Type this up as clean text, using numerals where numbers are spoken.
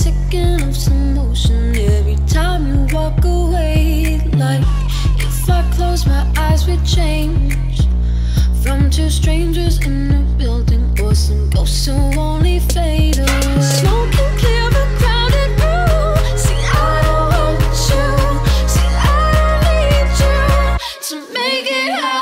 ticking of some motion every time you walk away. Like if I close my eyes, we change from two strangers in a building or some ghosts who only fade away. Smoke can clear a crowded room. See, I don't want you. See, I don't need you to make it happen.